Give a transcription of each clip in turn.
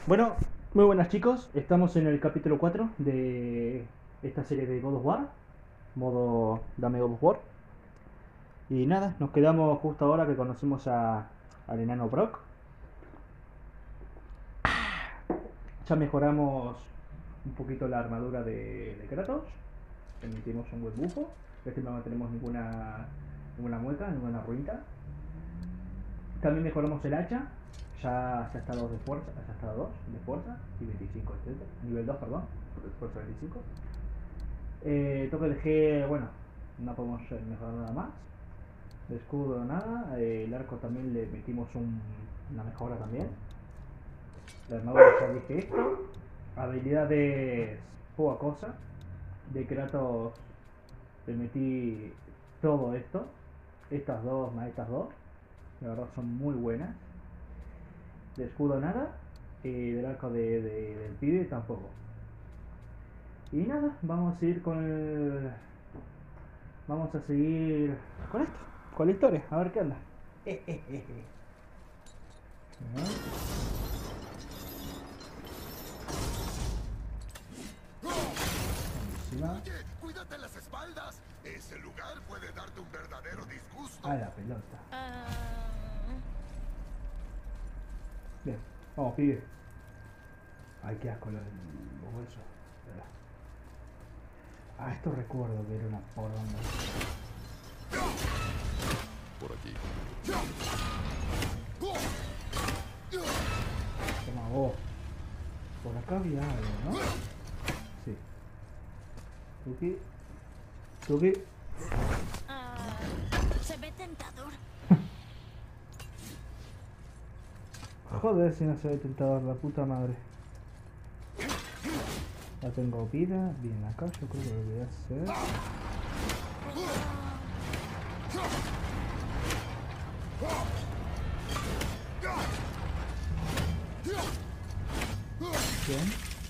Bueno, muy buenas chicos, estamos en el capítulo 4 de esta serie de God of War, modo Dame God of War. Y nada, nos quedamos justo ahora que conocimos al enano Brock. Ya mejoramos un poquito la armadura de Kratos, emitimos un buen bufo. Este no tenemos ninguna mueca, ninguna ruina. También mejoramos el hacha, ya está 2 de fuerza, ya está 2 de fuerza y 25 de nivel 2, perdón, fuerza 25. Toque de G, bueno, no podemos mejorar nada más. De escudo nada. El arco también le metimos una mejora también. La armadura ya dije esto. Habilidades poca cosa. De Kratos le metí todo esto. Estas dos más estas dos. La verdad son muy buenas. De escudo nada. Del arco del pibe tampoco. Y nada, vamos a ir con el... Vamos a seguir con esto, con la historia, a ver qué anda. Oye, cuídate las espaldas. Ese lugar puede darte un verdadero disgusto. A la pelota. Bien, vamos, pibe. Ay, qué asco los huesos. Esto recuerdo que era una poronga. Por aquí. Toma vos. Por acá había algo, ¿no? Sí. Tuki. Tuki. Se ve tentador. Joder, si no se ve tentador, la puta madre. Ya tengo vida. Bien, acá yo creo que lo voy a hacer. Bien.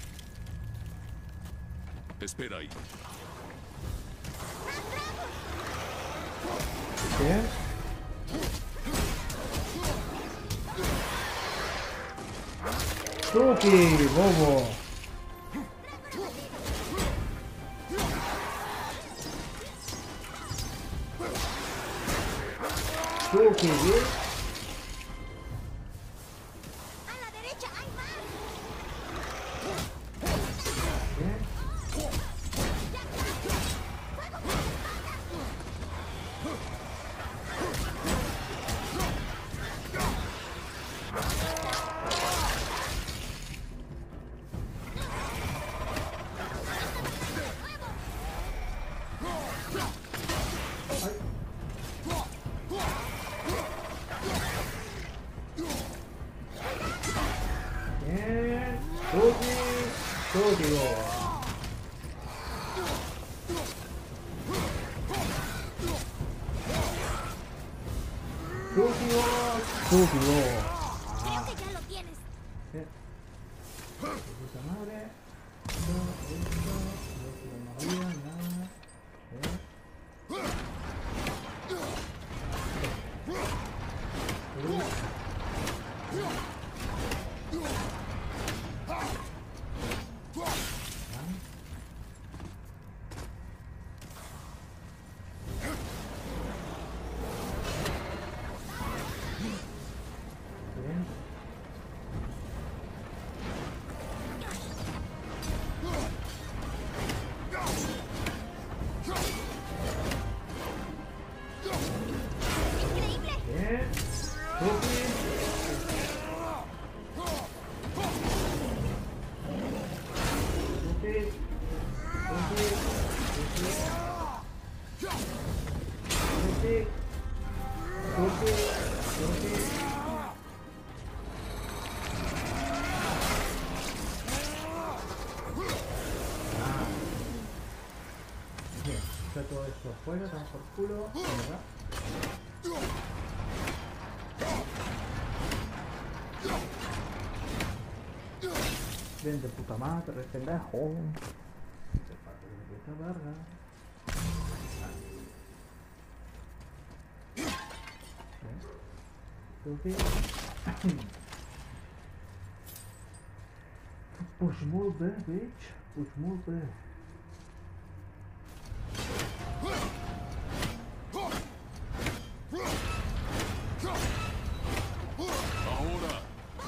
Espera ahí. Bien. Tuki, bobo. Tuki, bien. A la derecha hay más. Bien. Bien. Tuki. Tuki, bobo. Tuki, bobo. Tuki, bobo. Creo que ya lo tienes. Bien. Puta madre. No, esto. No había nada. Bien. Bien. Increíble. Bien. Tuki. Tuki. Tuki. Tuki. Tuki. Tuki. Bien, está todo esto afuera, tan por culo. ¿Verdad? Ven de puta madre, pendejo. Se parte de esta verga. Bien. Tuki. Push more back, bitch. Push more back. Ahora.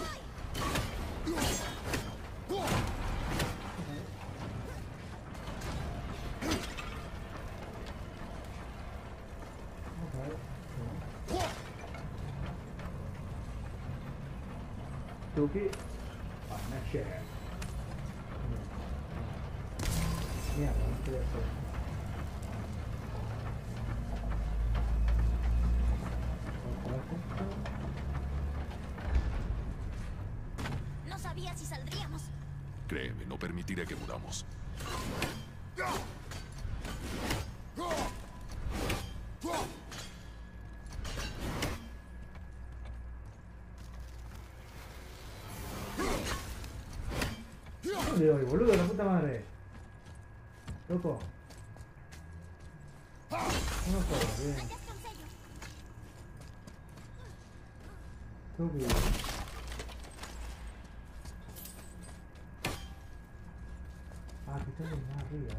Tuki. Punisher. Mierda, no quería hacer. No sabía si saldríamos. Créeme, no permitiré que muramos. ¿Dónde voy, boludo? La puta madre. Loco. No puedo, bien. Hallaste un sello. Tuki. Ah, aquí está más arriba.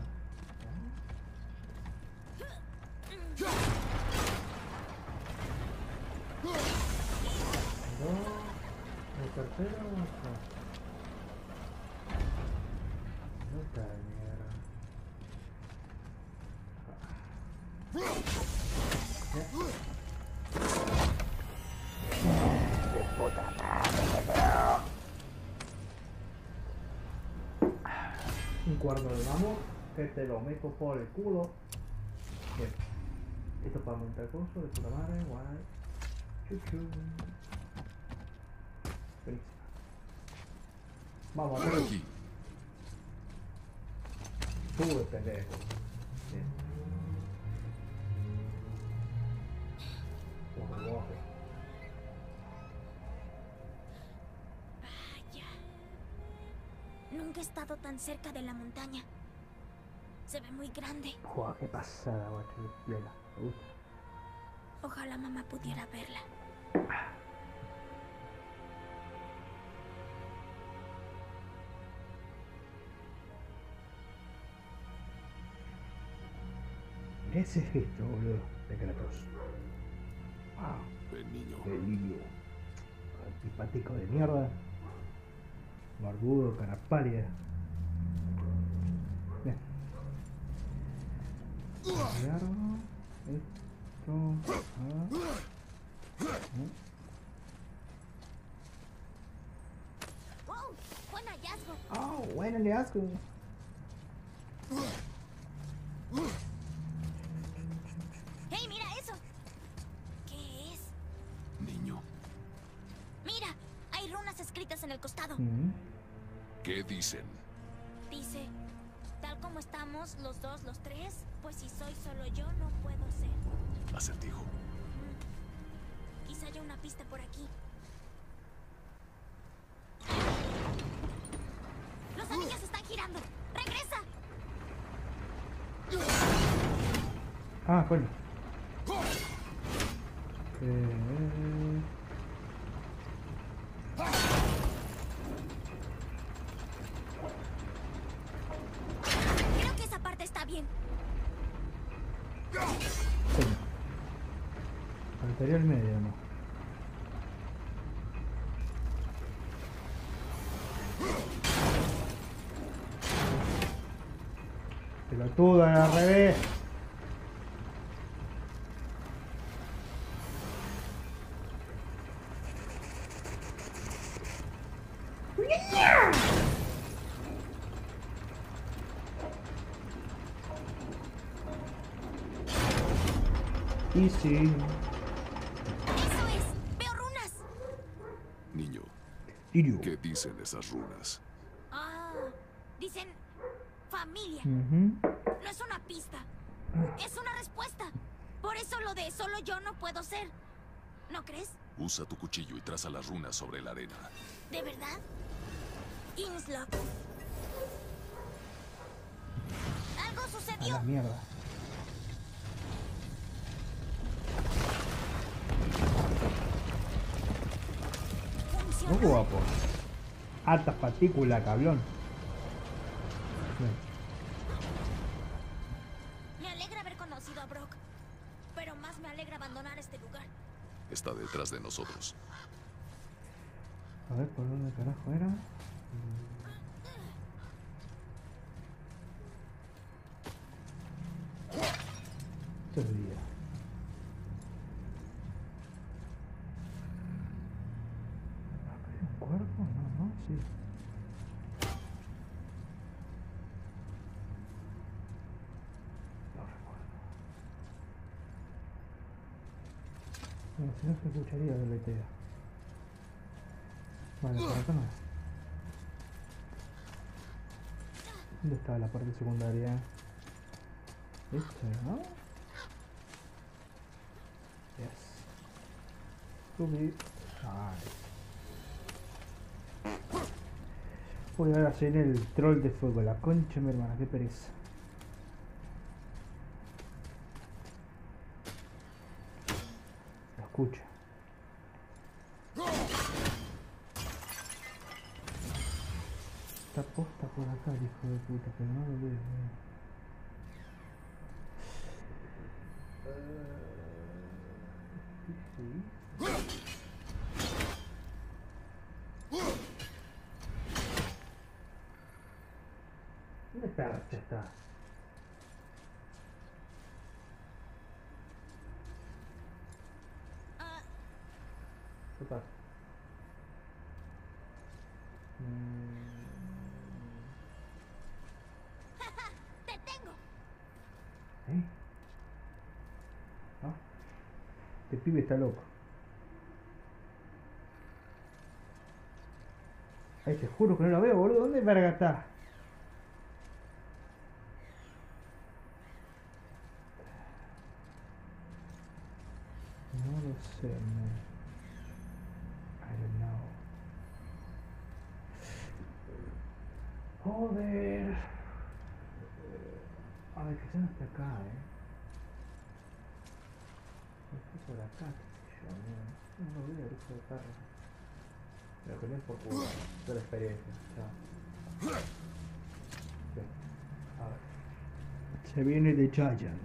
No, el tercero no está. No está de mierda. Un cuarto de mamut que te lo meto por el culo. Bien. Esto para montar cosas de puta madre, guay. Chuchu. Buenísimo. Vamos a Por hacer. aquí. Sube, pendejo. Bien. Ojo, ojo. Vaya. Nunca he estado tan cerca de la montaña. Se ve muy grande. Joder, qué pasada, guacho. Lela, me gusta. Ojalá mamá pudiera verla. Mirá ese gesto, boludo, de Kratos. Wow, Ven, niño. qué lindo. Antipático de mierda. Barbudo, cara pálida. Bien. Agarro esto. ¡Wow! ¡Buen hallazgo! Oh, buen hallazgo. ¡Hey, mira eso! ¿Qué es? Niño. ¡Mira! Hay runas escritas en el costado. ¿Qué dicen? Dice, tal como estamos los dos, los tres, pues si soy solo yo, no puedo ser. Acertijo. Quizá haya una pista por aquí. ¡Los anillos están girando! ¡Regresa! Ah, coño. Creo que esa parte está bien. Coño. Anterior medio, no. Pelotuda, al revés. Y sí. ¡Eso es! ¡Veo runas! Niño. Irio. ¿Qué dicen esas runas? Ah, dicen familia. No es una pista. Es una respuesta. Por eso lo de solo yo no puedo ser. ¿No crees? Usa tu cuchillo y traza las runas sobre la arena. ¿De verdad? Inslop. Algo A sucedió. la mierda. Funcionó. Muy guapo. Altas partículas, cabrón. Me alegra haber conocido a Brock, pero más me alegra abandonar este lugar. Está detrás de nosotros. A ver, ¿por dónde carajo era? Este es día. ¿Acá hay un cuerpo? No, no, sí. No recuerdo. Bueno, si no se escucharía de letea. Vale, por acá no es. ¿Dónde está la parte secundaria? Esto, ¿no? Yes. Subí. Voy a hacer el troll de fuego, la concha mi hermana, qué pereza. Lo escucho. Está posta por acá, hijo de puta, pero no lo veo. Sí. ¿Dónde percha está? ¿Qué pasa? ¡Te tengo! ¿Eh? ¿Ah? Este pibe está loco. Ay, te juro que no lo veo, boludo. ¿Dónde verga está? No lo sé, man. I don't know. Joder. A ver, quizás no esté acá, Está por acá, qué sé yo, no lo veo, hijo de perro. Pero que no es por jugar, es la experiencia, chao. Sí. A ver. Se viene de Giant.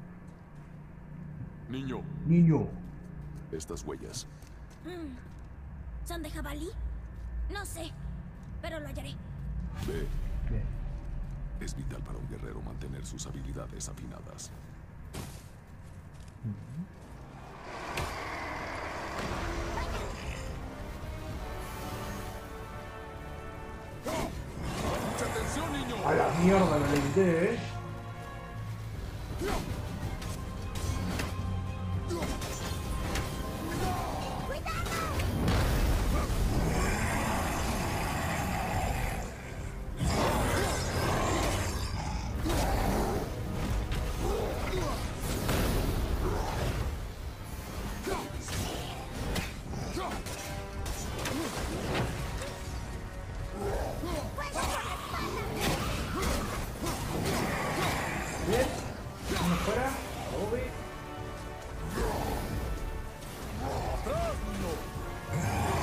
Niño, Niño. estas huellas. ¿Son de jabalí? No sé, pero lo hallaré. Ve, Bien. es vital para un guerrero mantener sus habilidades afinadas. ¡Mucha atención, niño! A la mierda lo levanté, Bien. Uno fuera. Obi. ¡Atrás, niño!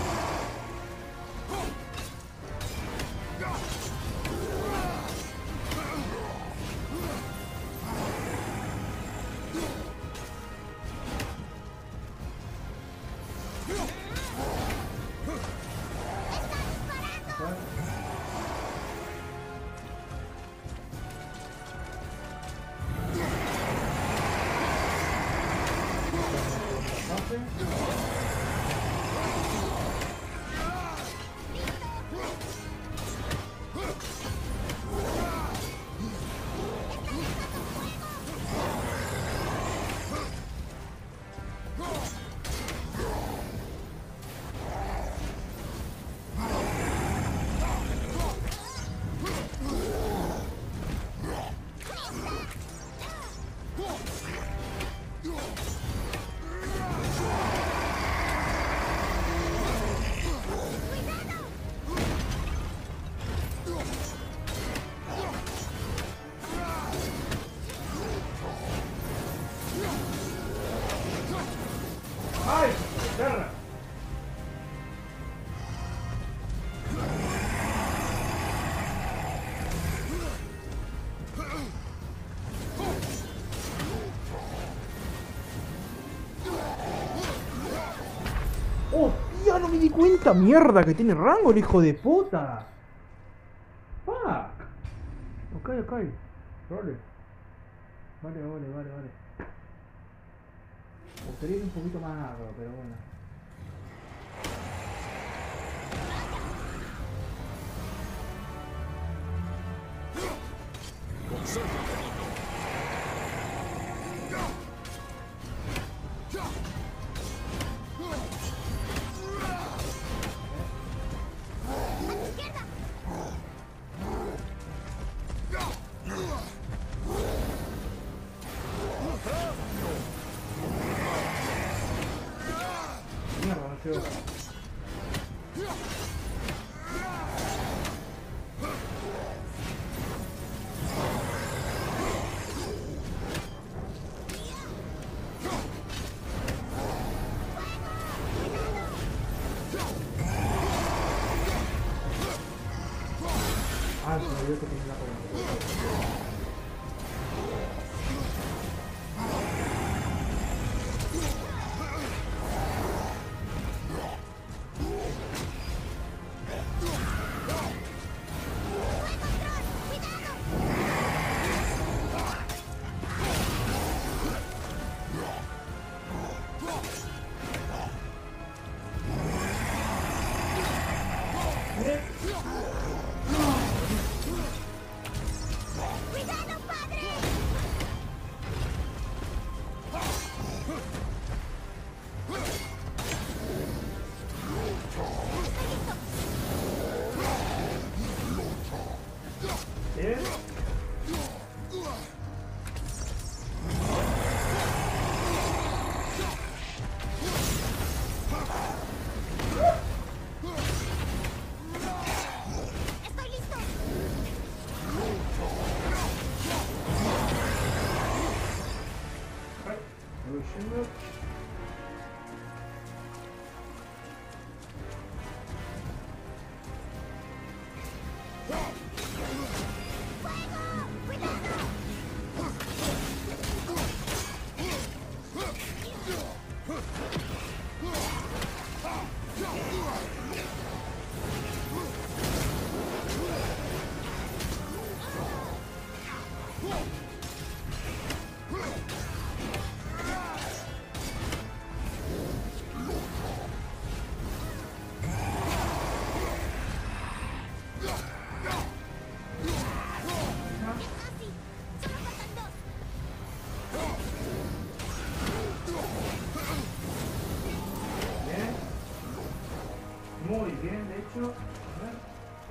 cuenta mierda que tiene rango el hijo de puta. Fuck. Ok. Vale. Vale. Gustaría ir un poquito más agro, pero bueno. Mierda, no llegó. Ah, se me olvidó que tenía la columna. Muy bien, de hecho. A ver.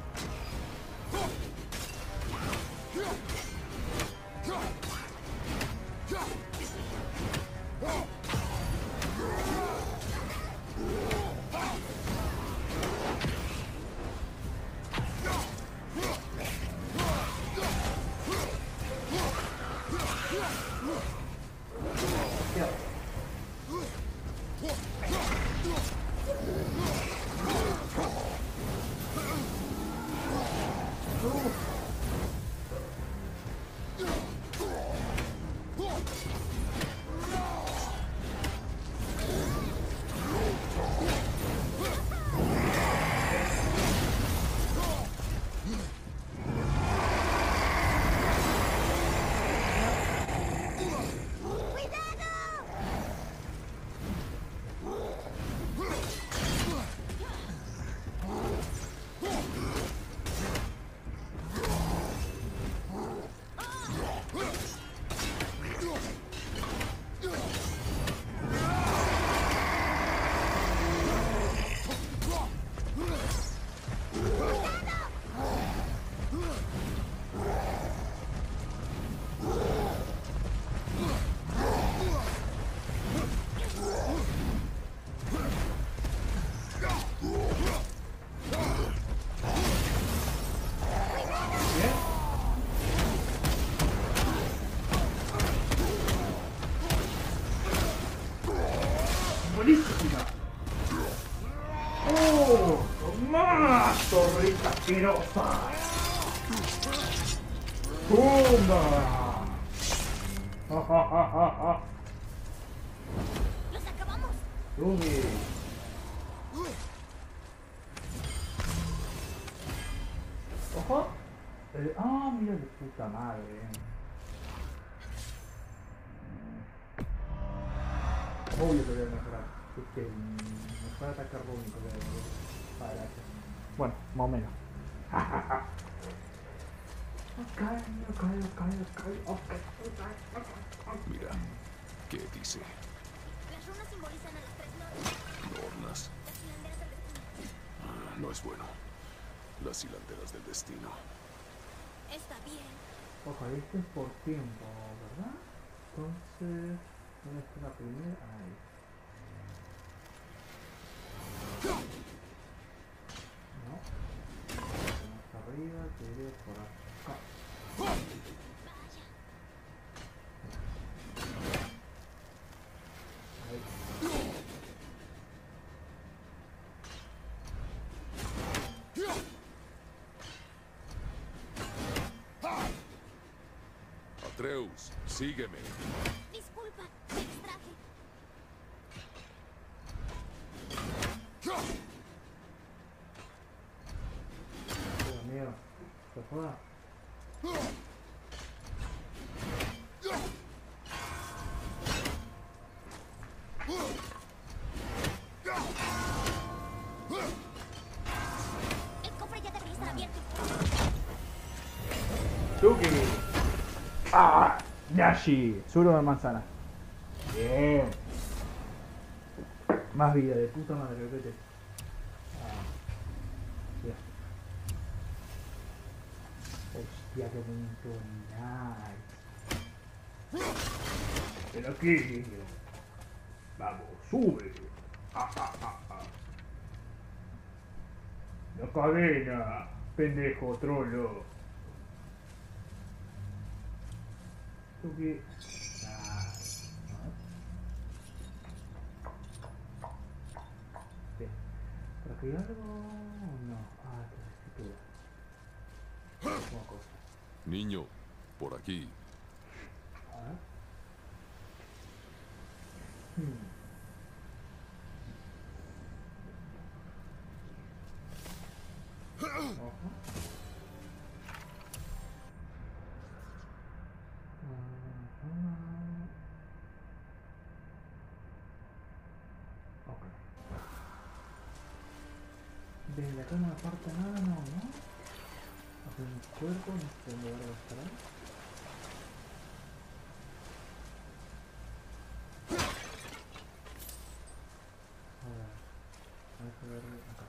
Buenísima. ¡Oh! ¡Más torrita asquerosa! ¡Pumba! ¡Ja, ja, ja, ja, ja! ¡Los acabamos! ¡Yumi! Ojo. Mira de puta madre. Obvio que voy a mejorar. Es que mejor atacar rúnico para la hacha. Bueno, más o menos. Mira, ¿qué dice? Las runas simbolizan a las tres nornas. Nornas. Las hilanderas del destino. No es bueno. Las hilanderas del destino. Está bien. Ojo, este es por tiempo, ¿verdad? Entonces, ¿dónde está la primera? Ahí. No. Más arriba, te iré por acá. Vaya. Ahí. Atreus, sígueme. Disculpa, me distraje. Dios mío, se joda. El cofre ya debería estar abierto. Tuki. ¡Ah! Nashi. Suelo de manzana. Bien. Más vida, de puta madre, vete. Bien. Hostia, qué bonito. Nice. Pero aquí, niño. Vamos, sube. La cadena, pendejo, trolo. Tuki. Bien. ¿Por aquí hay algo? No. Escritura. Como cosa. Niño, por aquí. A ver. Ojo. Ok. Desde acá no me aparta nada, no, ¿no? Hacer un cuerpo, no sé dónde va a estar. Vamos a ver acá.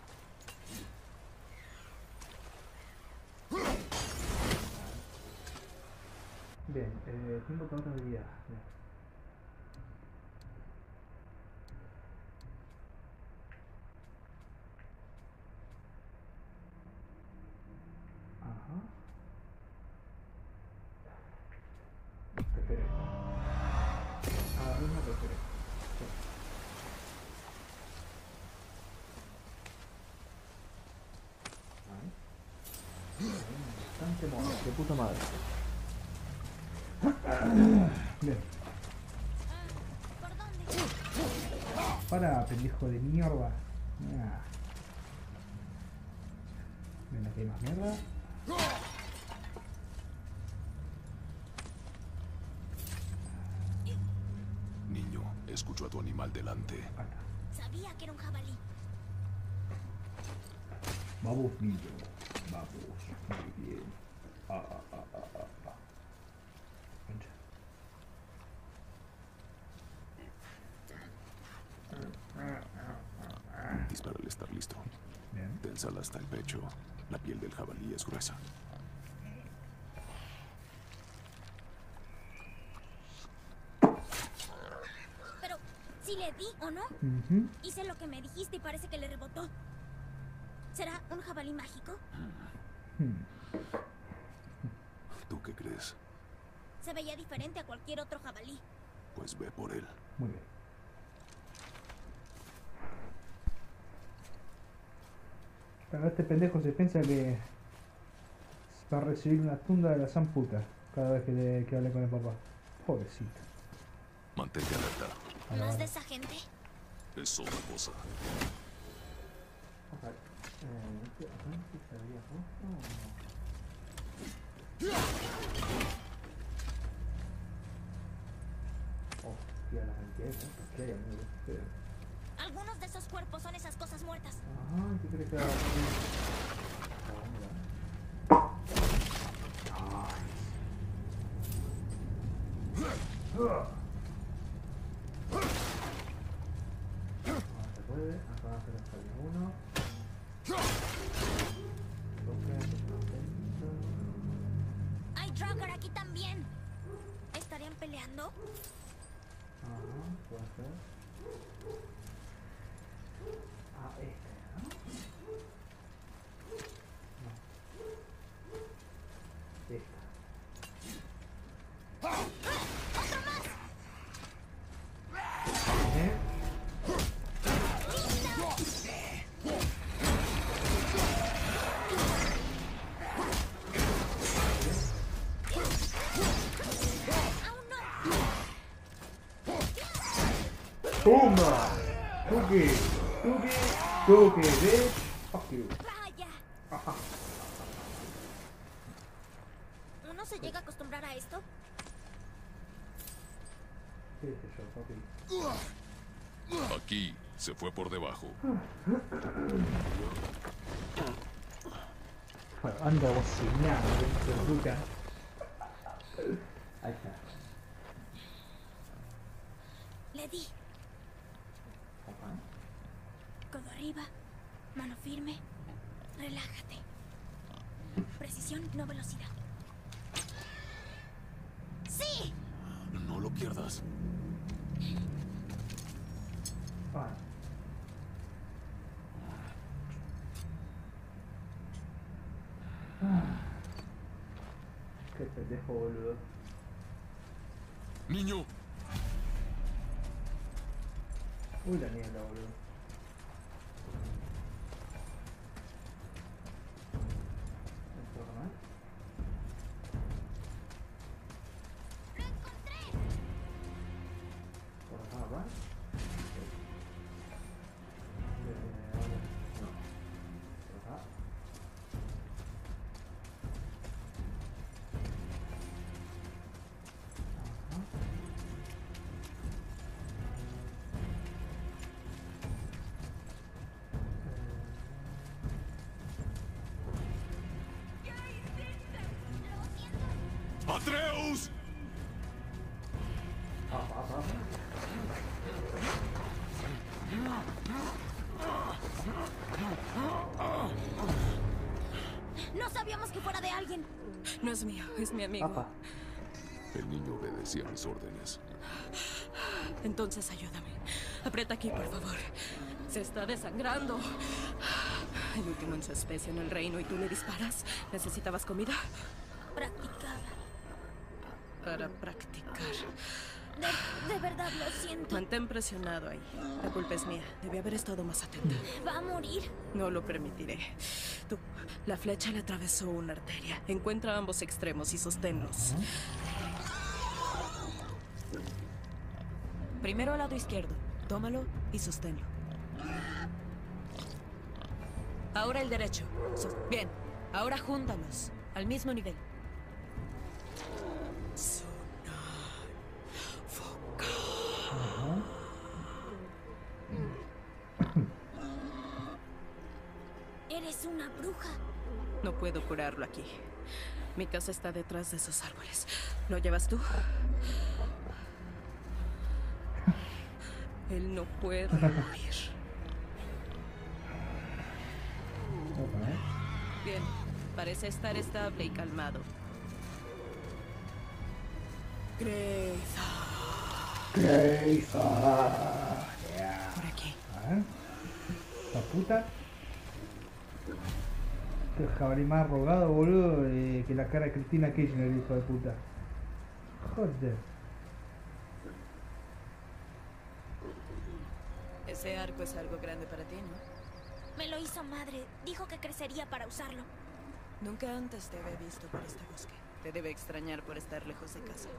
Bien, 5 puntos de vida. Bien. Ajá. Prefiero. Agarré una prefiero. Sí. Ahí. Bastante mono, de puta madre. Bien. ¿Por dónde? Para, pendejo de mierda. Ven, aquí hay más mierda. Niño, escucho a tu animal delante. Acá. Sabía que era un jabalí. Vamos, niño. Vamos. Muy bien. Concha. Dispara al estar listo. Bien. Ténsala hasta el pecho. La piel del jabalí es gruesa. Pero, si le di o no, Ujú. hice lo que me dijiste y parece que le rebotó. ¿Será un jabalí mágico? ¿Tú qué crees? Se veía diferente a cualquier otro jabalí. Pues ve por él. Muy bien. Pero este pendejo se piensa que va a recibir una tunda de la zamputa cada vez que hable con el papá. Pobrecito. Mantente alerta. ¿Más de esa gente? Es otra cosa. Ok. ¿Este se había puesto o no? Hostia, la cantidad de cosas que hay, amigo. Espera. Algunos de esos cuerpos son esas cosas muertas. Ay, ¿qué crees que haga? Se puede, acá se nos sale uno. Hay Draugr aquí también. ¿Estarían peleando? Ajá, puede ser. Ah, este, ¿no? No. Esta. ¡Otro más! ¿Eh? ¡Aún no! ¡Toma! ¡Tuki! ¡Tuki! ¡Tuki! ¡Bitch! ¡Fuck you! ¡Vaya! Ajá. ¿Uno se llega a acostumbrar a esto? ¿Qué es eso, papi? Aquí se fue por debajo. Bueno, anda bocinando, hijo de puta. Ahí está. Le di. Opa. Codo arriba. Mano firme. Relájate. Precisión, no velocidad. ¡Sí! No lo pierdas. Vale. Qué pendejo, boludo. Niño, Uy, la niebla, boludo. ¿Esto más? ¡Lo encontré! ¿Por acá va? No. ¿Por acá? Atreus. No sabíamos que fuera de alguien. No es mío, es mi amigo. Apa. El niño obedecía mis órdenes. Entonces ayúdame. Aprieta aquí, por favor. Se está desangrando. El último en su especie en el reino y tú le disparas. ¿Necesitabas comida? Practicaba. Para practicar. De verdad lo siento. Mantén presionado ahí. La culpa es mía. Debí haber estado más atenta. ¿Va a morir? No lo permitiré. Tú, la flecha le atravesó una arteria. Encuentra ambos extremos y sosténlos. Primero al lado izquierdo. Tómalo y sosténlo. Ahora el derecho. Bien. Ahora júntalos. Al mismo nivel. Eres una bruja. No puedo curarlo aquí. Mi casa está detrás de esos árboles. ¿Lo llevas tú? Él no puede morir. Bien, parece estar estable y calmado. Greyza. Yeah. Por aquí. A ver. La puta. Este jabalí más arrogado, boludo, que la cara de Cristina Kirchner, hijo de puta. Joder. Ese arco es algo grande para ti, ¿no? Me lo hizo madre. Dijo que crecería para usarlo. Nunca antes te había visto por este bosque. Te debe extrañar por estar lejos de casa.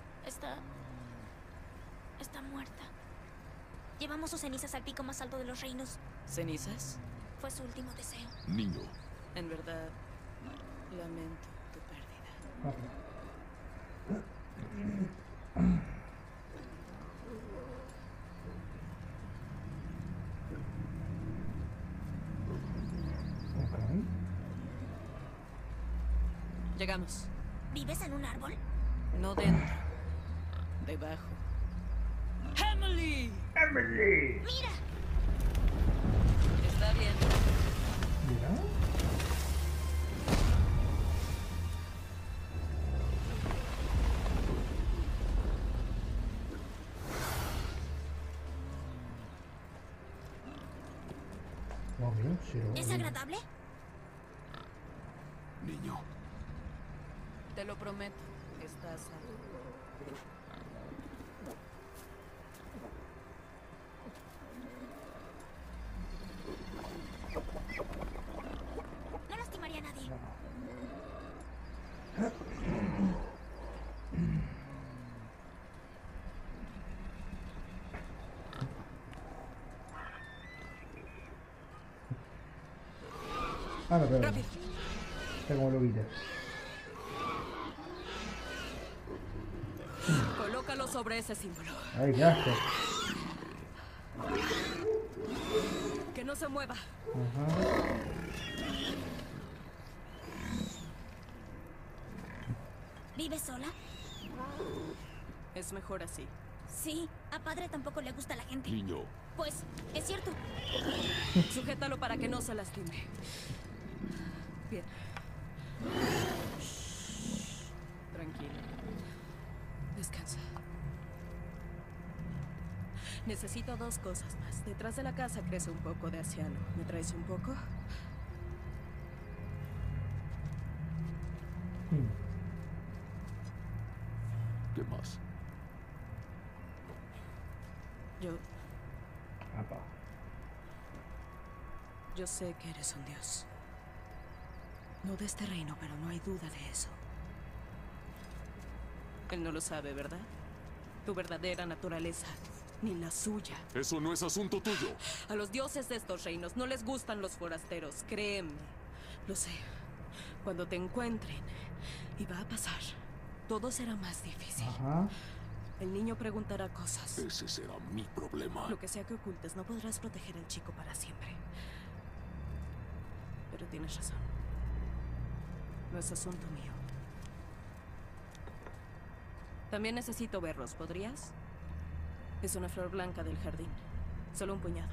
Está muerta. Llevamos sus cenizas al pico más alto de los reinos. ¿Cenizas? Fue su último deseo. Niño, En verdad, lamento tu pérdida. Llegamos. ¿Vives en un árbol? No dentro. Debajo. ¡Emily! ¡Emily! ¡Mira! Está bien. Mira. Wow, bien, sí, ¿Es agradable? Niño, Te lo prometo. Estás a salvo. No lastimaría a nadie. Ah, no, pero ¡Rápido! está como lo viste. Colócalo sobre ese símbolo. Ay, qué asco. Que no se mueva. Ajá. ¿Vives sola? Es mejor así. Sí, a padre tampoco le gusta la gente. niño, Pues, es cierto. Sujétalo para que no se lastime. Bien. Tranquilo. Descansa. Necesito 2 cosas más. Detrás de la casa crece un poco de aciano. ¿Me traes un poco? ¿qué más? Apa. Yo sé que eres un dios. No de este reino, pero no hay duda de eso. Él no lo sabe, ¿verdad? Tu verdadera naturaleza, ni la suya. Eso no es asunto tuyo. A los dioses de estos reinos no les gustan los forasteros, créeme. Lo sé. Cuando te encuentren, y va a pasar, todo será más difícil. Ajá. El niño preguntará cosas. Ese será mi problema. Lo que sea que ocultes, no podrás proteger al chico para siempre. Pero tienes razón. No es asunto mío. También necesito berros, ¿podrías? Es una flor blanca del jardín. Solo un puñado.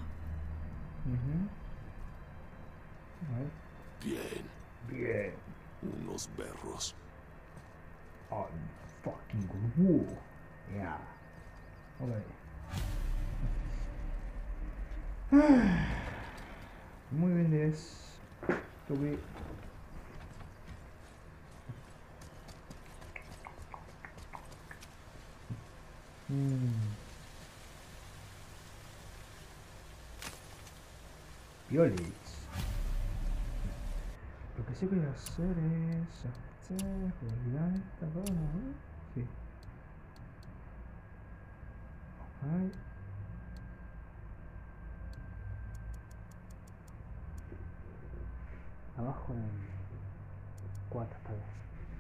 A ver. Bien, Bien. unos berros. Oh, fucking good. Yeah. Ok. Muy bien, es. Tuve. Violets. Lo que sí que voy a hacer es hacer realidad esta cosa, ¿no? Sí. Ay. Abajo en 4 tal vez.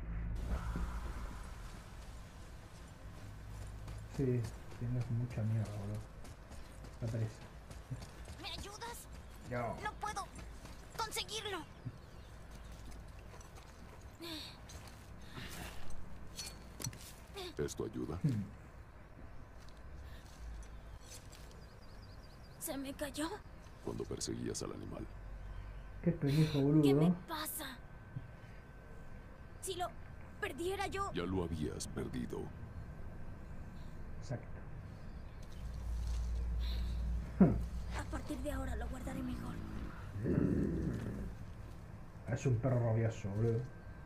Sí, tienes mucha mierda, boludo. La pereza. ¿Me ayudas? No. No puedo conseguirlo. ¿Esto ayuda? ¿Se me cayó? Cuando perseguías al animal. Qué pendejo, ¿Qué me boludo. pasa? Si lo perdiera yo... Ya lo habías perdido. Exacto. A partir de ahora lo guardaré mejor. Es un perro rabioso, boludo.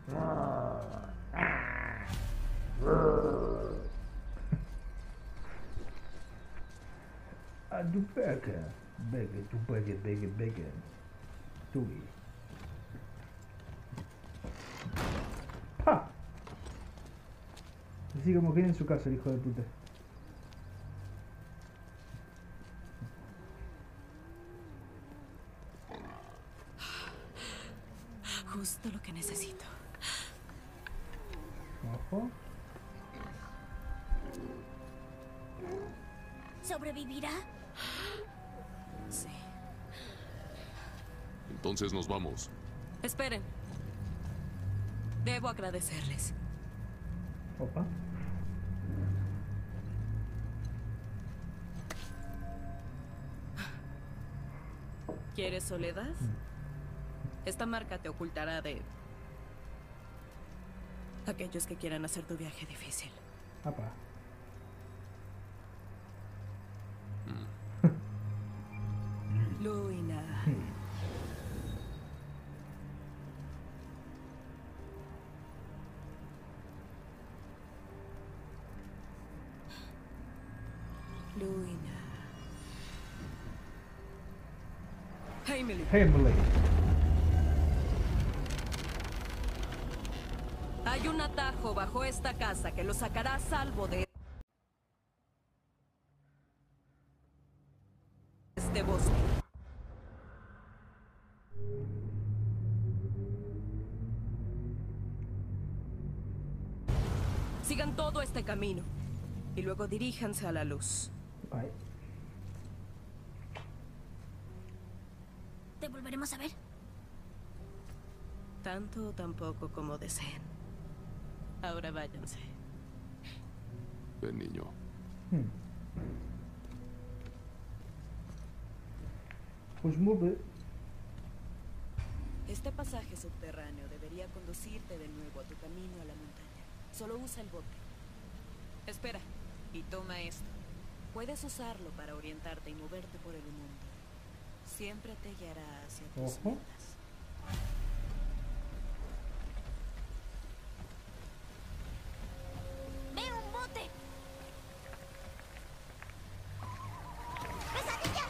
A tu beca. Beca, tu beca, beca, beca. Tubi. ¡Pa! Así como quiere en su casa el hijo de puta. Justo lo que necesito. Ojo. ¿Sobrevivirá? Sí. Entonces nos vamos. Esperen. Debo agradecerles. Opa. ¿Quieres soledad? Esta marca te ocultará de aquellos que quieran hacer tu viaje difícil. Apa. Luina. Luina. Emily. Emily. Hay un atajo bajo esta casa que lo sacará a salvo de este bosque. Sigan todo este camino y luego diríjanse a la luz. Ay. ¿Te volveremos a ver? Tanto o tampoco como deseen. Ahora váyanse. Ven, niño. Pues muy bien. Este pasaje subterráneo debería conducirte de nuevo a tu camino a la montaña. Solo usa el bote. Espera, y toma esto. Puedes usarlo para orientarte y moverte por el mundo. Siempre te guiará hacia tus Ojo. metas. ¡Veo un bote! ¡Pesadillas!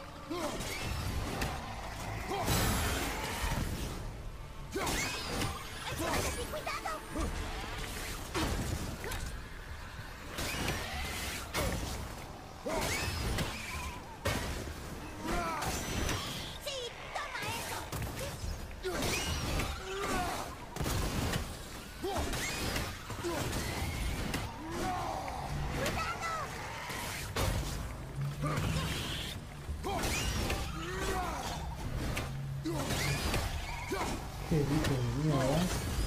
¡Encima de ti, cuidado! ¡Sí! ¡Toma eso! Qué bicho de mierda.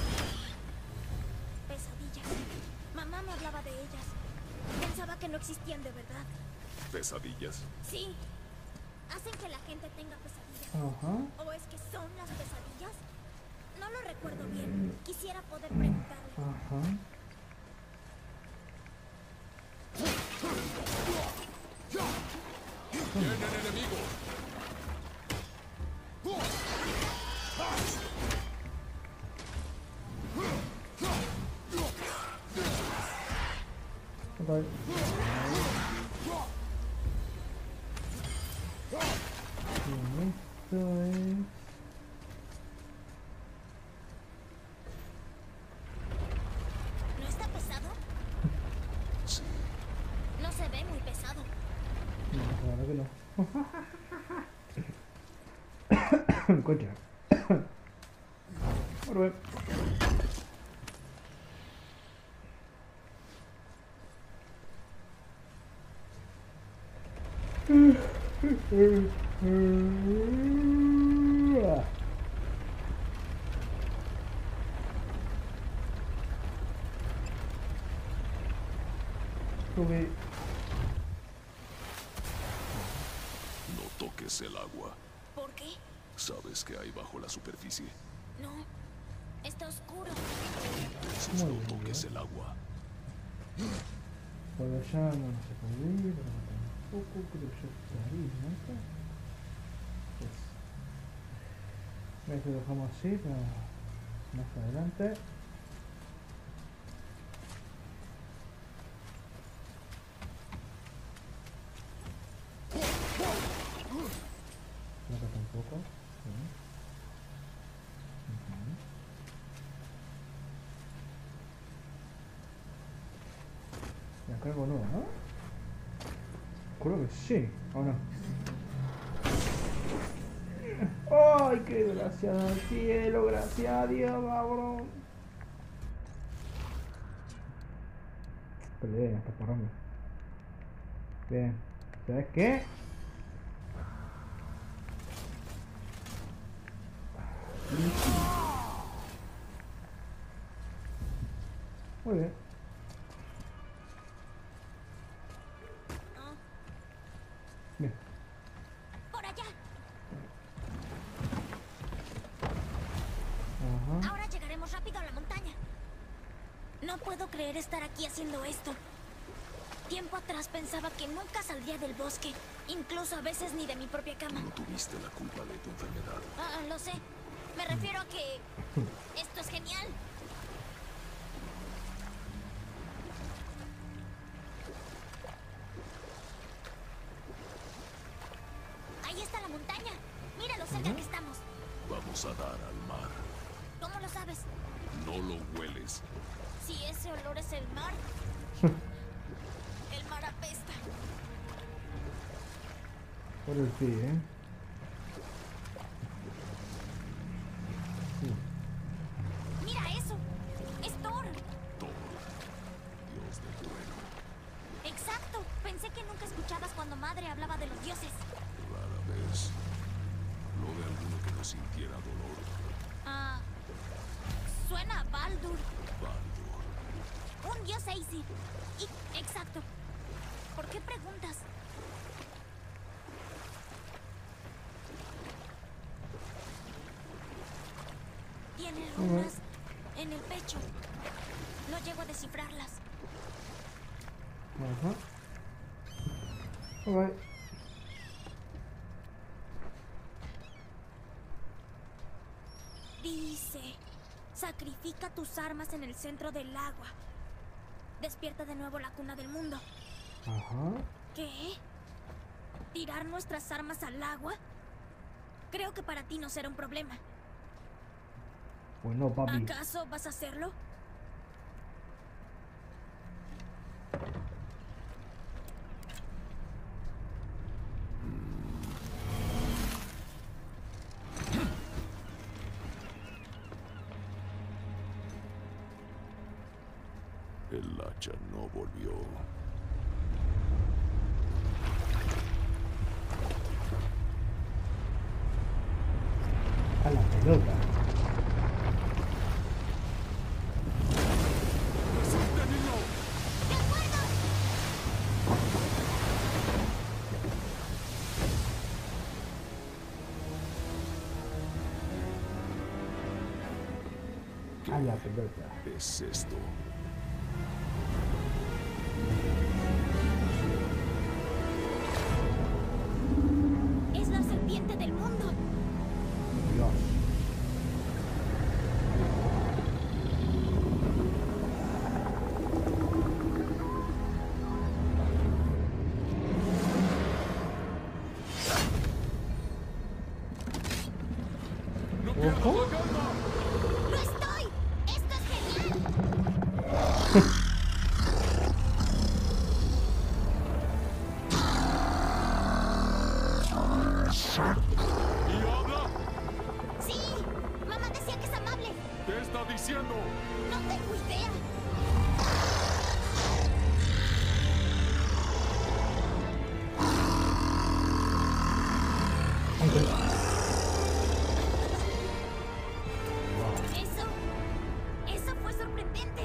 Pesadillas. Mamá me hablaba de ellas. Pensaba que no existían de verdad. Pesadillas. Sí. Hacen que la gente tenga pesadillas. Ajá. ¿O es que son las pesadillas? No lo recuerdo bien. Quisiera poder preguntarle. Ajá. ¡Vienen enemigos! Vale. Bien, esto es... ¿No está pesado? Sí. No se ve muy pesado. No, la verdad que no. Coño. Bueno, bien. Sube. No toques el agua. ¿Por qué? ¿Sabes qué hay bajo la superficie? No. Está oscuro. Entonces Muy no bien. toques el agua. Por allá no se puede ir, pero tampoco creo yo estaría, ¿no? Pues, esto lo dejamos así para más adelante. Acá tampoco. Sí. Y acá algo nuevo, ¿no? Creo que sí, ¿o no? ¡Ay, qué gracias al cielo! ¡Gracias a Dios, cabrón! Peleen hasta pararme. Bien. ¿Sabes qué? Muy bien. Bien. Por allá. Ajá. Ahora llegaremos rápido a la montaña. No puedo creer estar aquí haciendo esto. Tiempo atrás pensaba que nunca saldría del bosque. Incluso a veces ni de mi propia cama. No tuviste la culpa de tu enfermedad. Ah, lo sé. Me refiero a que esto es genial. Ahí está la montaña. Mira lo cerca que estamos. Vamos a dar al mar. ¿Cómo lo sabes? No lo hueles. Si ese olor es el mar. El mar apesta. Por el sí, ¿eh? Mira eso. Es Thor. Thor, dios del trueno. Exacto. Pensé que nunca escuchabas cuando madre hablaba de los dioses. Rara vez. No de alguno que no sintiera dolor. Ah. Suena a Baldur. Baldur. Un dios Aesir. Exacto. ¿Por qué preguntas? Tiene runas en el pecho. No llego a descifrarlas. Ajá. Alright. Dice, sacrifica tus armas en el centro del agua. Despierta de nuevo la cuna del mundo. Ajá. ¿Qué? ¿Tirar nuestras armas al agua? Creo que para ti no será un problema. Pues no, papi. ¿Acaso vas a hacerlo? El hacha no volvió. A la pelota. ¡De acuerdo! A la pelota. ¿Qué es esto? Es la serpiente del mundo. Dios. Ojo. ¡Lo estoy! ¡Esto es genial! ¿Y habla? ¡Sí! Mamá decía que es amable. ¿Qué está diciendo? No tengo idea. Eso fue sorprendente.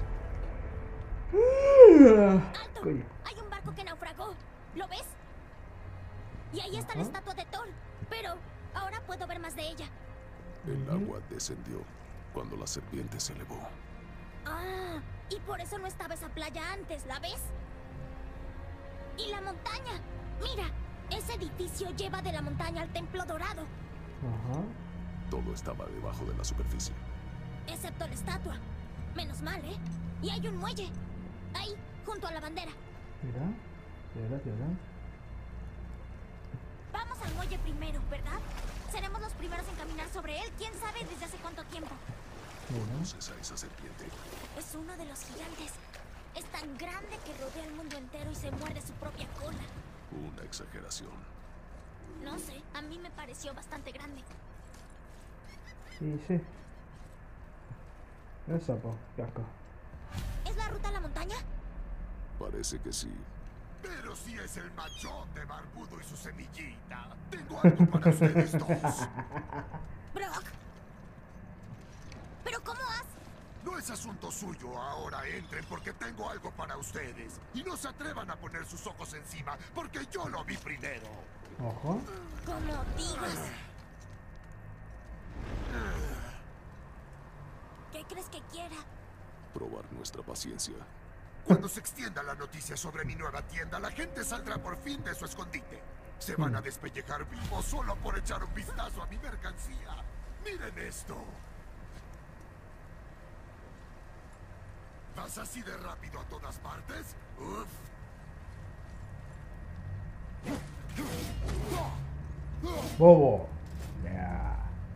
¡Alto! Coño. Hay un barco que naufragó. ¿Lo ves? Y ahí está la estatua de Thor. Pero ahora puedo ver más de ella. El agua descendió cuando la serpiente se elevó. Ah, y por eso no estaba esa playa antes, ¿la ves? Y la montaña. Mira, ese edificio lleva de la montaña al templo dorado. Ajá. Todo estaba debajo de la superficie. Excepto la estatua. Menos mal, ¿eh? Y hay un muelle. Ahí, junto a la bandera. Mira. Mira. Vamos al muelle primero, ¿verdad? Seremos los primeros en caminar sobre él. ¿Quién sabe desde hace cuánto tiempo? Mira. ¿Conoces a esa serpiente? Es uno de los gigantes. Es tan grande que rodea el mundo entero y se muerde su propia cola. Una exageración. No sé, a mí me pareció bastante grande. Sí. Es sapo. Qué asco. ¿Es la ruta a la montaña? Parece que sí. Pero si es el machote barbudo y su semillita. Tengo algo para ustedes dos. Brock. ¿Pero cómo has...? No es asunto suyo. Ahora entren porque tengo algo para ustedes. Y no se atrevan a poner sus ojos encima porque yo lo vi primero. Ojo. Como digas. ¿Qué crees que quiera? Probar nuestra paciencia. Cuando se extienda la noticia sobre mi nueva tienda, la gente saldrá por fin de su escondite. Se van a despellejar vivos solo por echar un vistazo a mi mercancía. Miren esto. ¿Vas así de rápido a todas partes? Uf. Bobo. Ya.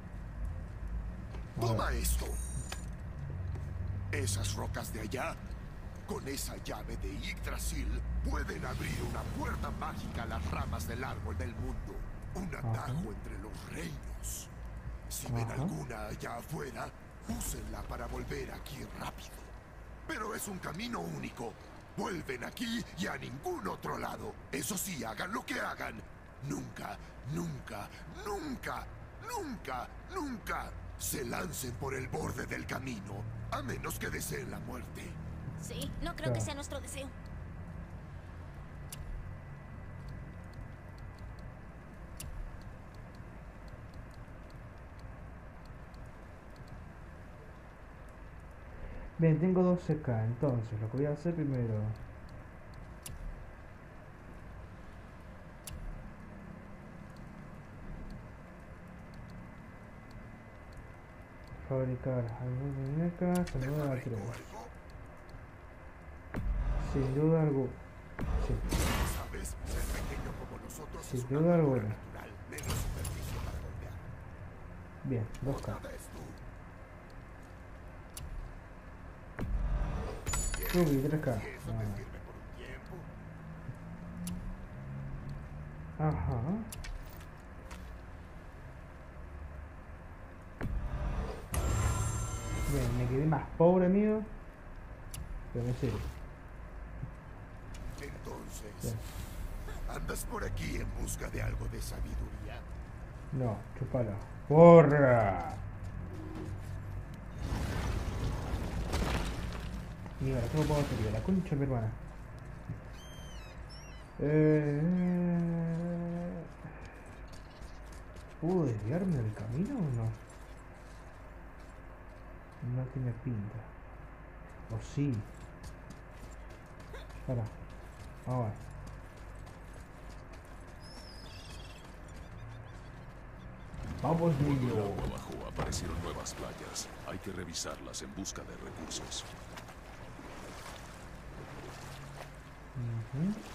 Toma esto. Esas rocas de allá, con esa llave de Yggdrasil, pueden abrir una puerta mágica a las ramas del árbol del mundo. Un atajo entre los reinos. Si ven alguna allá afuera, úsenla para volver aquí rápido. Pero es un camino único. Vuelven aquí y a ningún otro lado. Eso sí, hagan lo que hagan. Nunca, nunca, nunca, nunca, nunca se lancen por el borde del camino, a menos que deseen la muerte. Sí, no creo que sea nuestro deseo. Bien, tengo 12k, entonces lo que voy a hacer primero. Fabricar algunas muñecas, sin duda la 3. Sin duda alguna. Sí. ¿Sabes? Ser pequeño como nosotros Sin es una duda cultura alguna. natural, menos superficie para golpear. Bien, 2k. Otra vez tú. Subí 3k. Y eso te sirve por un tiempo. Ajá. Bien, me quedé más pobre, amigo. Pero me sirve. Entonces, Bien. ¿andas por aquí en busca de algo de sabiduría? No, chupala. ¡Porra! Mira, ¿cómo puedo hacer yo? La concha de mi hermana. ¿Puedo desviarme del camino o no? No tiene pinta. O sí. Para. Vamos a ver. Vamos, niño. Agua abajo aparecieron nuevas playas. Hay que revisarlas en busca de recursos. Ujú.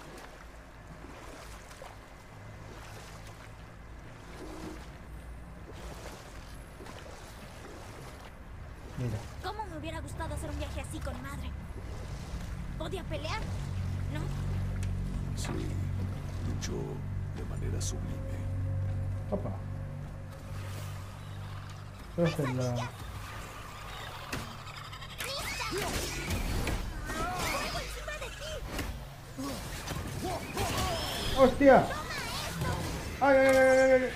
Mira. ¿Cómo me hubiera gustado hacer un viaje así con madre? ¿Podía pelear? ¿No? Sí, luchó de manera sublime. Opa. Esta es la... ¡Hostia! ¡Ay, ay, ay, ay, ay!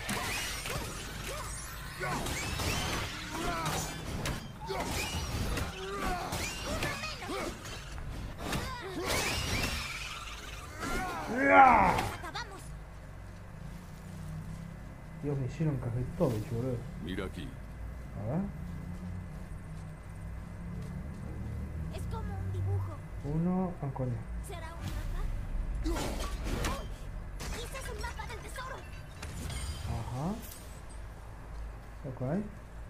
¡Ah! ¡Acabamos! Dios, me hicieron café todo, boludo. Mira aquí. A ver. Es como un dibujo. Uno... Ah, coño. ¿Será un mapa? ¡Quizás es un mapa del tesoro! Ajá. Ok.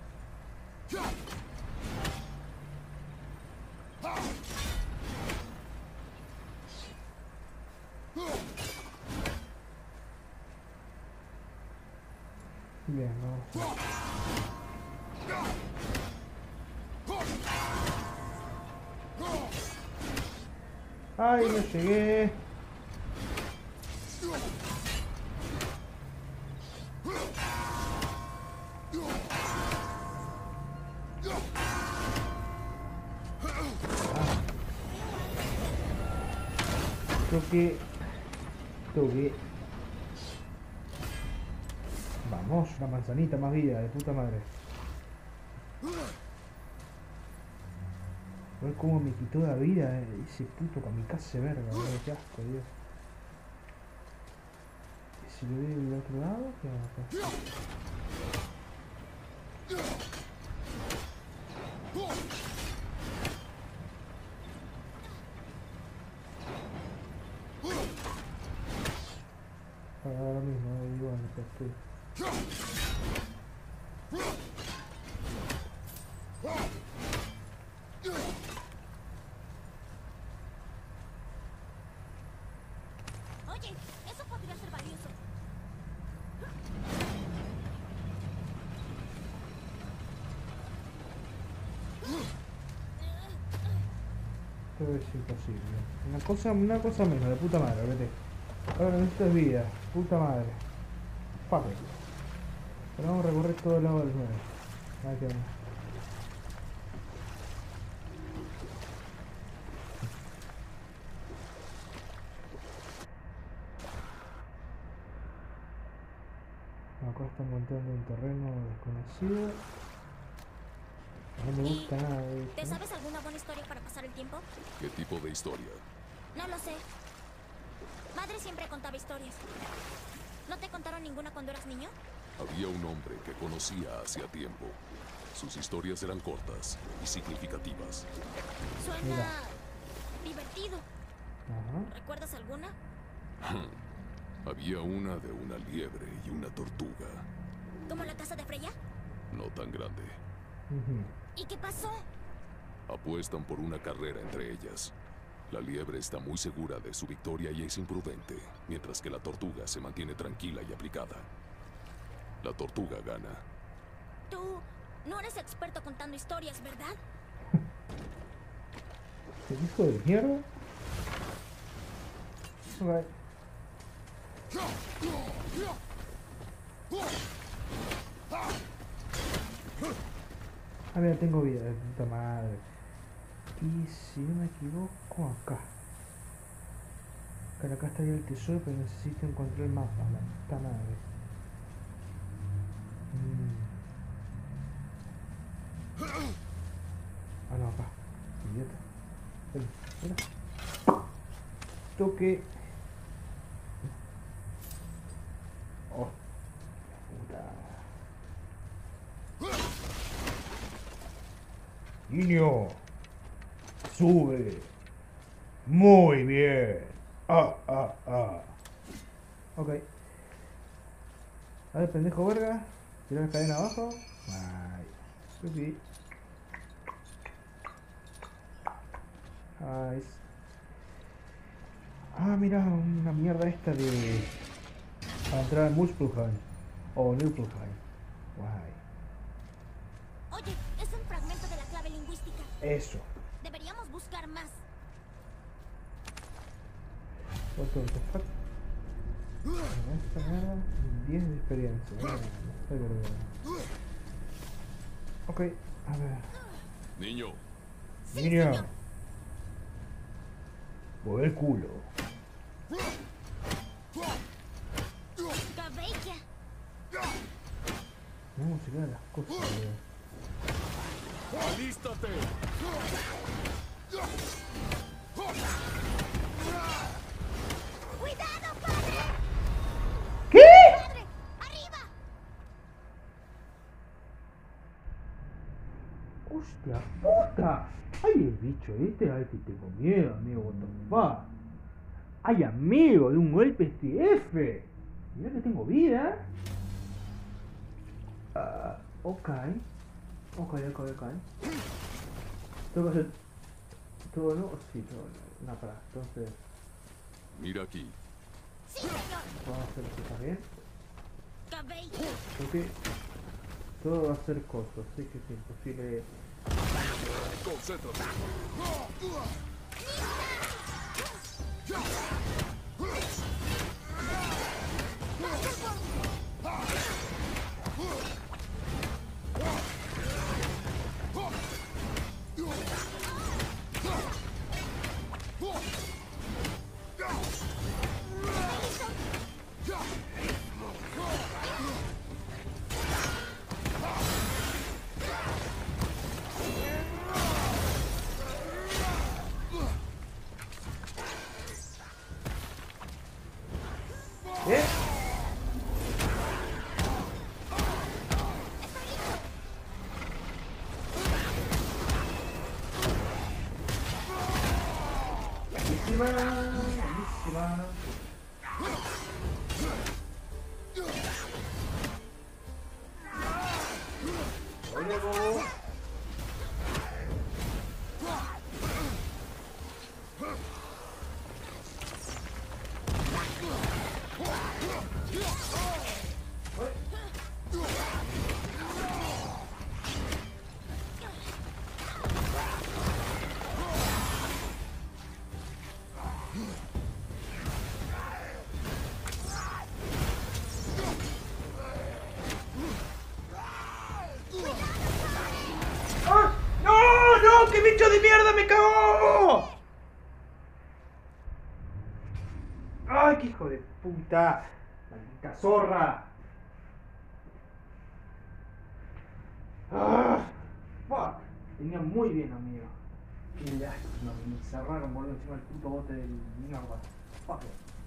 Bien, vamos. ¡Ay, no llegué! Toque. Toque. Vamos, una manzanita más vida, de puta madre. A ver cómo me quitó la vida ese puto kamikaze verga, boludo, qué asco, Dios. ¿Y si lo doy del otro lado? ¿Qué va a pasar? Ahora mismo, igual, acá estoy. Oye, eso podría ser valioso. Todo es imposible. Una cosa menos, de puta madre, vete. Ahora necesito es vida, puta madre. Fuck it. Pero vamos a recorrer todo el lado del nuevo. A ver qué onda. Acá está encontrando un terreno desconocido. No me gusta nada de esto. ¿Te sabes alguna buena historia para pasar el tiempo? ¿Qué tipo de historia? No lo sé. Madre siempre contaba historias. ¿No te contaron ninguna cuando eras niño? Había un hombre que conocía hacía tiempo. Sus historias eran cortas y significativas. Suena Mira. divertido. Ajá. ¿Recuerdas alguna? Había una de una liebre y una tortuga. ¿Como la casa de Freya? No tan grande. Ujú. ¿Y qué pasó? Apuestan por una carrera entre ellas. La liebre está muy segura de su victoria y es imprudente, mientras que la tortuga se mantiene tranquila y aplicada. La tortuga gana. Tú no eres experto contando historias, ¿verdad? ¿Qué hijo de mierda? Ok. Ah, mira, tengo vida, de puta madre. Y si no me equivoco, acá. Claro, acá estaría el tesoro, pero necesito encontrar el mapa, la puta madre. Ah, no, acá. Idiota. Ven, mira. Toque. Oh. Puta. Niño. Sube. Muy bien. Ok. A ver, pendejo verga. Tira la cadena abajo. Ay. Subí. Nice. Ah, mira, una mierda esta de... para entrar a Muspelheim. O Niflheim. Guay. Oye, es un fragmento de la clave lingüística. Eso. Deberíamos buscar más. What the fuck? Esta mierda, 10 de experiencia. Estoy vergüenza. Ok, a ver. Niño, Sí, Niño. señor. Mueve el culo. Cabella. No se quedan las cosas, boludo. ¡alístate! ¡Cuidado, padre! ¿Qué? ¡Padre! ¡Arriba! ¡Hostia puta! ¡Ay, el bicho este! ¡Ay, que tengo miedo, amigo! What the fuck? ¡Ay, amigo! De un golpe este F. Mirá que tengo vida. Ok. Ok. Tengo que hacer... ¿Todo no? Sí, todo no. No, para. Entonces... Mira aquí. ¡Sí, señor! vamos a hacer esto también. Cabella. Porque... todo va a ser corto, así que es imposible... Concéntrate. buenísima, buenísima. Luego. ¡Qué bicho de mierda me cagó! ¡Ay, qué hijo de puta! ¡Maldita zorra! ¡Ah! ¡Fuck! Tenía muy bien, amigo. Qué lástima, me cerraron, boludo, encima del puto bote del mierda. ¡Fuck!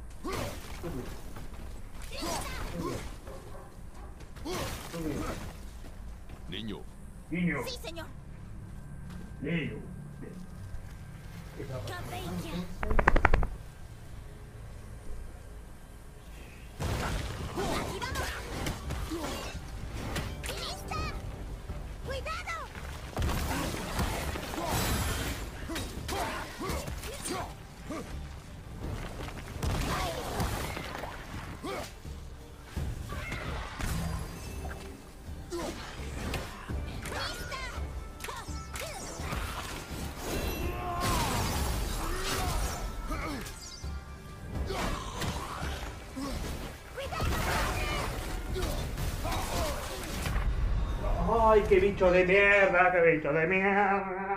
Niño. Niño. Sí, señor. Niño. Cabella. ¡Lista! ¡Cuidado! ¡Ay, qué bicho de mierda! ¡Qué bicho de mierda!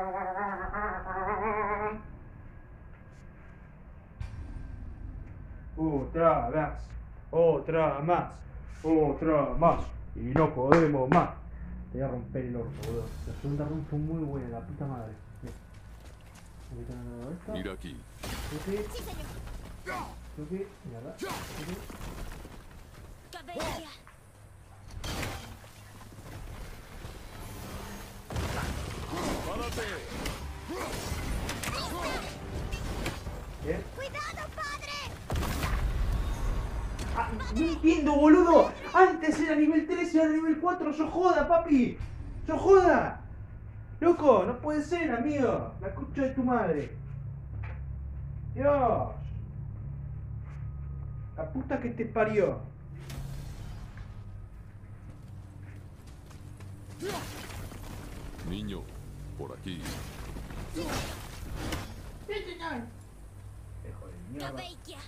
Otra más, otra más, otra más. Y no podemos más. Te voy a romper el orto, boludo. La segunda run fue muy buena, la puta madre. Mira aquí. Creo Sí, señor. que... Mierda. Cabella. Bien. ¡Cuidado, padre! Ah, no entiendo, boludo. Antes era nivel 3 y ahora nivel 4. ¡Yo joda, papi! ¡Yo joda! Loco, no puede ser, amigo. La concha de tu madre. Dios. La puta que te parió. Niño, por aquí. Hijo de mierda. Cabella.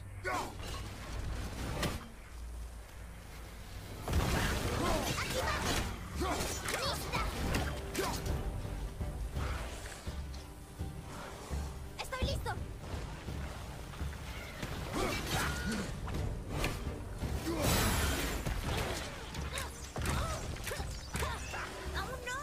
Estoy listo. ¿Aún no?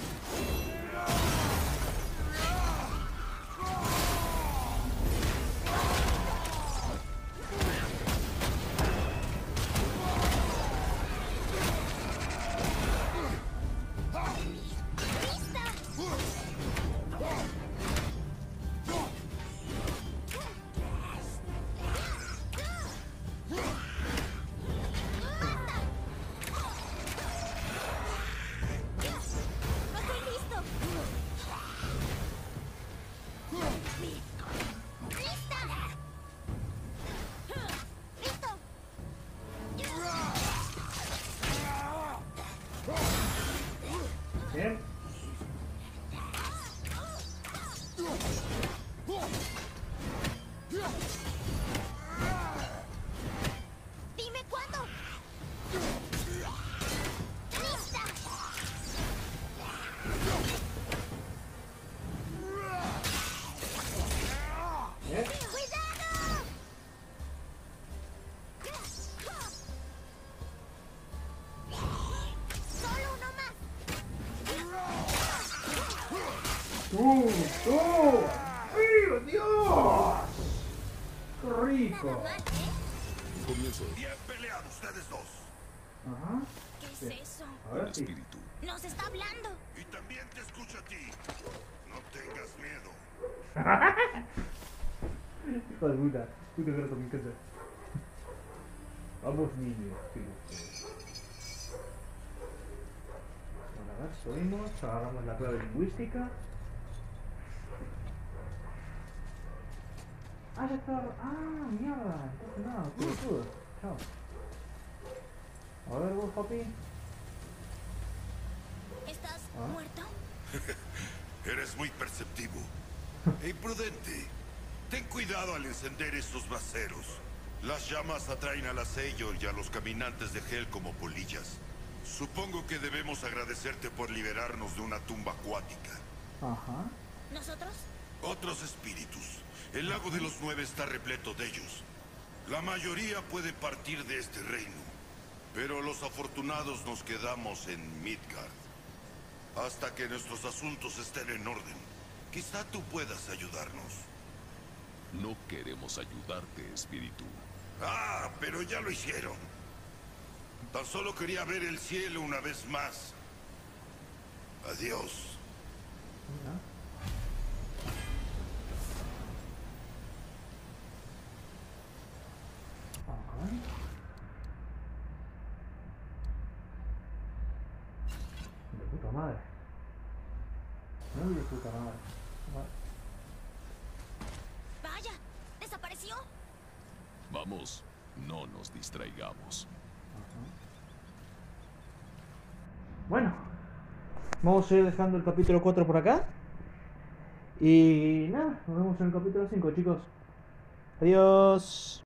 Bien. Dime cuándo. ¡Lista! Bien. ¡Cuidado! Solo uno más. ¡Ay, Dios! ¡Qué rico! Nada mal, ¿eh? Comienzo. Bien peleado ustedes dos. Ajá. ¿Qué es eso? Ahora sí. Espíritu. Nos está hablando. Y también te escucho a ti. No tengas miedo. Hijo de puta. Puto gato me encanta. Vamos niños, bueno, a ver, subimos, agarramos la clave lingüística. Ah, ya está. Ah, mierda. Entonces nada, pelotudo. Chao. A ver vos, papi. ¿Estás ¿Ah? muerto? Eres muy perceptivo e imprudente. Ten cuidado al encender estos braseros. Las llamas atraen al sello y a los caminantes de Hell como polillas. Supongo que debemos agradecerte por liberarnos de una tumba acuática. Ajá. ¿Nosotros? Otros espíritus. El lago de los 9 está repleto de ellos. La mayoría puede partir de este reino, pero los afortunados nos quedamos en Midgard. Hasta que nuestros asuntos estén en orden. Quizá tú puedas ayudarnos. No queremos ayudarte, espíritu. Ah, pero ya lo hicieron. Tan solo quería ver el cielo una vez más. Adiós. Mira. Ajá. De puta madre. Muy de puta madre. Vaya, desapareció. Vamos, no nos distraigamos. Bueno, vamos a ir dejando el capítulo 4 por acá. Y nada, nos vemos en el capítulo 5, chicos. Adiós.